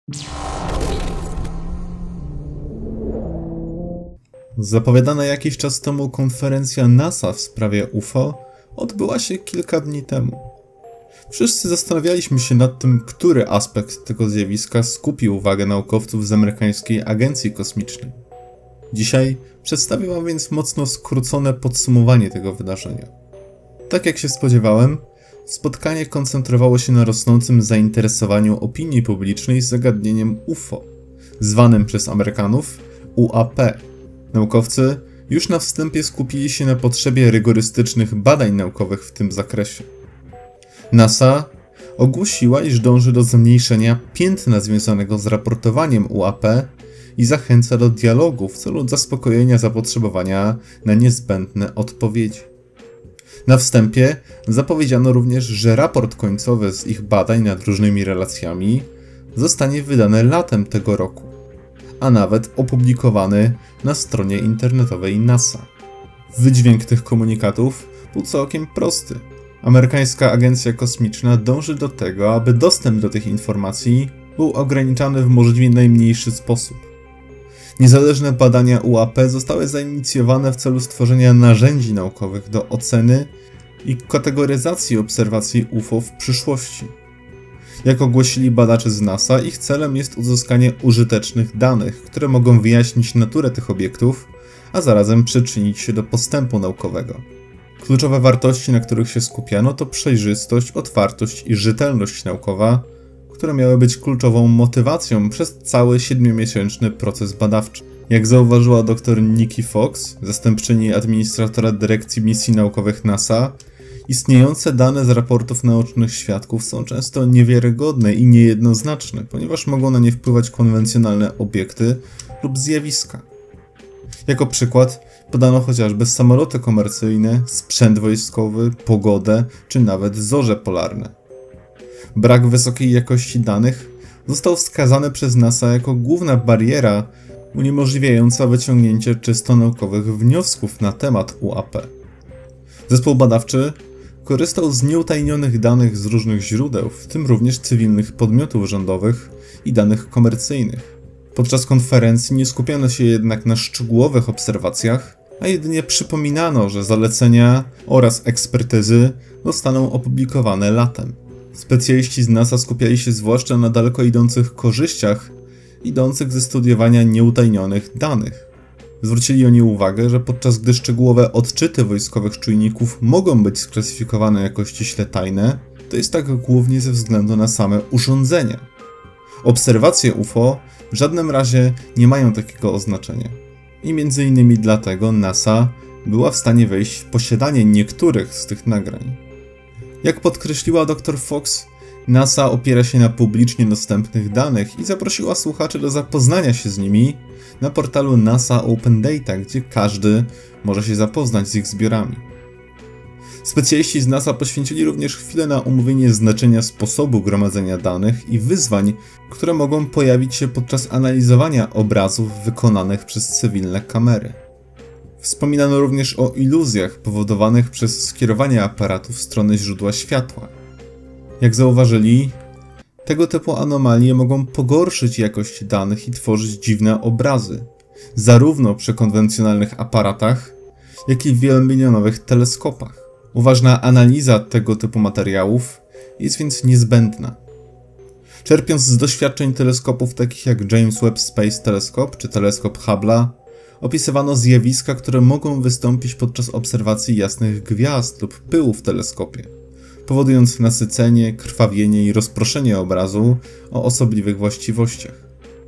Zapowiadana jakiś czas temu konferencja NASA w sprawie UFO odbyła się kilka dni temu. Wszyscy zastanawialiśmy się nad tym, który aspekt tego zjawiska skupił uwagę naukowców z amerykańskiej agencji kosmicznej. Dzisiaj przedstawię wam więc mocno skrócone podsumowanie tego wydarzenia. Tak jak się spodziewałem, spotkanie koncentrowało się na rosnącym zainteresowaniu opinii publicznej zagadnieniem UFO, zwanym przez Amerykanów UAP. Naukowcy już na wstępie skupili się na potrzebie rygorystycznych badań naukowych w tym zakresie. NASA ogłosiła, iż dąży do zmniejszenia piętna związanego z raportowaniem UAP i zachęca do dialogu w celu zaspokojenia zapotrzebowania na niezbędne odpowiedzi. Na wstępie zapowiedziano również, że raport końcowy z ich badań nad różnymi relacjami zostanie wydany latem tego roku, a nawet opublikowany na stronie internetowej NASA. Wydźwięk tych komunikatów był całkiem prosty. Amerykańska agencja kosmiczna dąży do tego, aby dostęp do tych informacji był ograniczany w możliwie najmniejszy sposób. Niezależne badania UAP zostały zainicjowane w celu stworzenia narzędzi naukowych do oceny i kategoryzacji obserwacji UFO w przyszłości. Jak ogłosili badacze z NASA, ich celem jest uzyskanie użytecznych danych, które mogą wyjaśnić naturę tych obiektów, a zarazem przyczynić się do postępu naukowego. Kluczowe wartości, na których się skupiano, to przejrzystość, otwartość i rzetelność naukowa, które miały być kluczową motywacją przez cały 7-miesięczny proces badawczy. Jak zauważyła dr Nikki Fox, zastępczyni administratora dyrekcji misji naukowych NASA, istniejące dane z raportów naocznych świadków są często niewiarygodne i niejednoznaczne, ponieważ mogą na nie wpływać konwencjonalne obiekty lub zjawiska. Jako przykład podano chociażby samoloty komercyjne, sprzęt wojskowy, pogodę czy nawet zorze polarne. Brak wysokiej jakości danych został wskazany przez NASA jako główna bariera uniemożliwiająca wyciągnięcie czysto naukowych wniosków na temat UAP. Zespół badawczy korzystał z nieutajnionych danych z różnych źródeł, w tym również cywilnych podmiotów rządowych i danych komercyjnych. Podczas konferencji nie skupiano się jednak na szczegółowych obserwacjach, a jedynie przypominano, że zalecenia oraz ekspertyzy zostaną opublikowane latem. Specjaliści z NASA skupiali się zwłaszcza na daleko idących korzyściach idących ze studiowania nieutajnionych danych. Zwrócili oni uwagę, że podczas gdy szczegółowe odczyty wojskowych czujników mogą być sklasyfikowane jako ściśle tajne, to jest tak głównie ze względu na same urządzenia. Obserwacje UFO w żadnym razie nie mają takiego oznaczenia. I między innymi dlatego NASA była w stanie wejść w posiadanie niektórych z tych nagrań. Jak podkreśliła dr Fox, NASA opiera się na publicznie dostępnych danych i zaprosiła słuchaczy do zapoznania się z nimi na portalu NASA Open Data, gdzie każdy może się zapoznać z ich zbiorami. Specjaliści z NASA poświęcili również chwilę na omówienie znaczenia sposobu gromadzenia danych i wyzwań, które mogą pojawić się podczas analizowania obrazów wykonanych przez cywilne kamery. Wspominano również o iluzjach powodowanych przez skierowanie aparatu w stronę źródła światła. Jak zauważyli, tego typu anomalie mogą pogorszyć jakość danych i tworzyć dziwne obrazy, zarówno przy konwencjonalnych aparatach, jak i w wielomilionowych teleskopach. Uważna analiza tego typu materiałów jest więc niezbędna. Czerpiąc z doświadczeń teleskopów takich jak James Webb Space Telescope czy teleskop Hubble'a, opisywano zjawiska, które mogą wystąpić podczas obserwacji jasnych gwiazd lub pyłu w teleskopie, powodując nasycenie, krwawienie i rozproszenie obrazu o osobliwych właściwościach.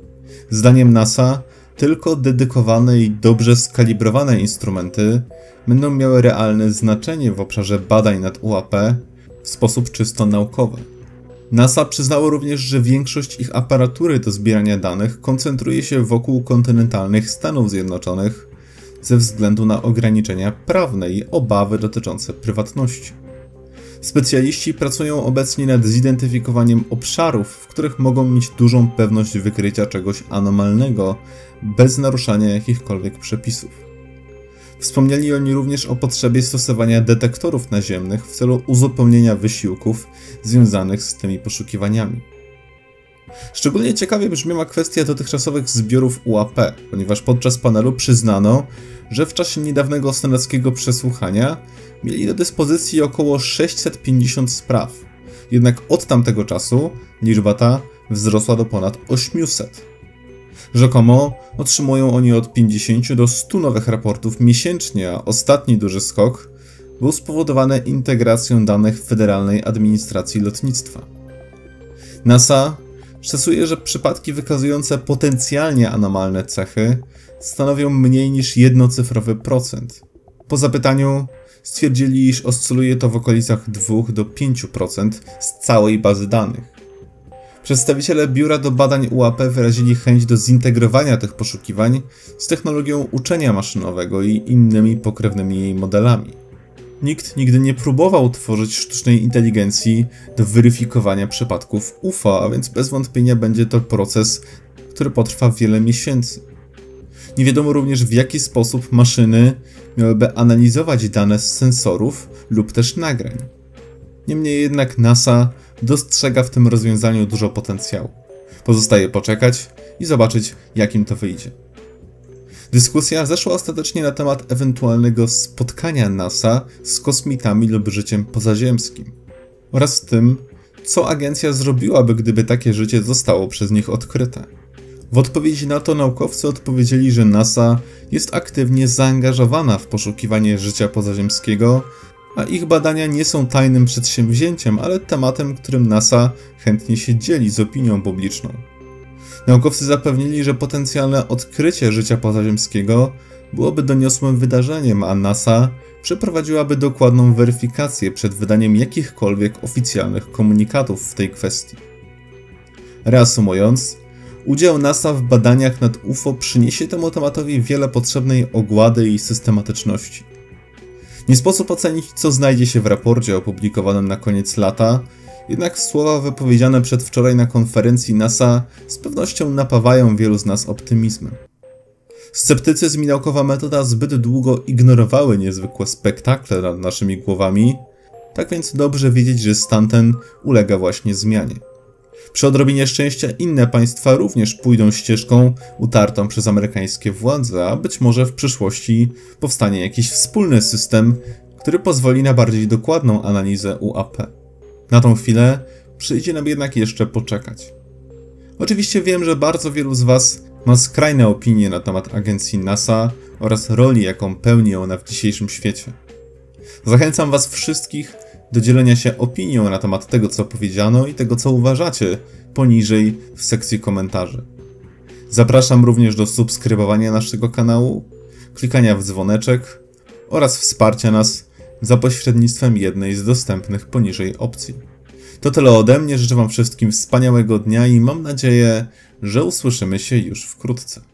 Zdaniem NASA tylko dedykowane i dobrze skalibrowane instrumenty będą miały realne znaczenie w obszarze badań nad UAP w sposób czysto naukowy. NASA przyznało również, że większość ich aparatury do zbierania danych koncentruje się wokół kontynentalnych Stanów Zjednoczonych ze względu na ograniczenia prawne i obawy dotyczące prywatności. Specjaliści pracują obecnie nad zidentyfikowaniem obszarów, w których mogą mieć dużą pewność wykrycia czegoś anomalnego bez naruszania jakichkolwiek przepisów. Wspomnieli oni również o potrzebie stosowania detektorów naziemnych w celu uzupełnienia wysiłków związanych z tymi poszukiwaniami. Szczególnie ciekawie brzmiała kwestia dotychczasowych zbiorów UAP, ponieważ podczas panelu przyznano, że w czasie niedawnego senackiego przesłuchania mieli do dyspozycji około 650 spraw. Jednak od tamtego czasu liczba ta wzrosła do ponad 800. Rzekomo otrzymują oni od 50 do 100 nowych raportów miesięcznie, a ostatni duży skok był spowodowany integracją danych Federalnej Administracji Lotnictwa. NASA szacuje, że przypadki wykazujące potencjalnie anomalne cechy stanowią mniej niż jednocyfrowy procent. Po zapytaniu stwierdzili, iż oscyluje to w okolicach 2 do 5% z całej bazy danych. Przedstawiciele Biura do Badań UAP wyrazili chęć do zintegrowania tych poszukiwań z technologią uczenia maszynowego i innymi pokrewnymi jej modelami. Nikt nigdy nie próbował tworzyć sztucznej inteligencji do weryfikowania przypadków UFO, a więc bez wątpienia będzie to proces, który potrwa wiele miesięcy. Nie wiadomo również, w jaki sposób maszyny miałyby analizować dane z sensorów lub też nagrań. Niemniej jednak NASA dostrzega w tym rozwiązaniu dużo potencjału. Pozostaje poczekać i zobaczyć, jakim to wyjdzie. Dyskusja zeszła ostatecznie na temat ewentualnego spotkania NASA z kosmitami lub życiem pozaziemskim oraz tym, co agencja zrobiłaby, gdyby takie życie zostało przez nich odkryte. W odpowiedzi na to naukowcy odpowiedzieli, że NASA jest aktywnie zaangażowana w poszukiwanie życia pozaziemskiego, a ich badania nie są tajnym przedsięwzięciem, ale tematem, którym NASA chętnie się dzieli z opinią publiczną. Naukowcy zapewnili, że potencjalne odkrycie życia pozaziemskiego byłoby doniosłym wydarzeniem, a NASA przeprowadziłaby dokładną weryfikację przed wydaniem jakichkolwiek oficjalnych komunikatów w tej kwestii. Reasumując, udział NASA w badaniach nad UFO przyniesie temu tematowi wiele potrzebnej ogłady i systematyczności. Nie sposób ocenić, co znajdzie się w raporcie opublikowanym na koniec lata, jednak słowa wypowiedziane przedwczoraj na konferencji NASA z pewnością napawają wielu z nas optymizmem. Sceptycyzm i naukowa metoda zbyt długo ignorowały niezwykłe spektakle nad naszymi głowami, tak więc dobrze wiedzieć, że stan ten ulega właśnie zmianie. Przy odrobinie szczęścia inne państwa również pójdą ścieżką utartą przez amerykańskie władze, a być może w przyszłości powstanie jakiś wspólny system, który pozwoli na bardziej dokładną analizę UAP. Na tą chwilę przyjdzie nam jednak jeszcze poczekać. Oczywiście wiem, że bardzo wielu z Was ma skrajne opinie na temat agencji NASA oraz roli, jaką pełni ona w dzisiejszym świecie. Zachęcam Was wszystkich do dzielenia się opinią na temat tego, co powiedziano i tego, co uważacie, poniżej w sekcji komentarzy. Zapraszam również do subskrybowania naszego kanału, klikania w dzwoneczek oraz wsparcia nas za pośrednictwem jednej z dostępnych poniżej opcji. To tyle ode mnie, życzę Wam wszystkim wspaniałego dnia i mam nadzieję, że usłyszymy się już wkrótce.